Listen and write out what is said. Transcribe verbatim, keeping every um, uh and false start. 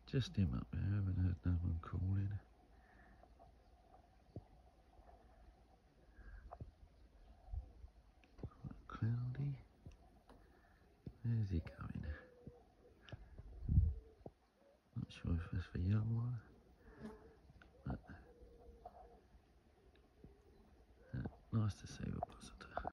Just him up there, haven't heard no one calling. Quite cloudy. Where's he going? Not sure if that's the young one. But, uh, nice to see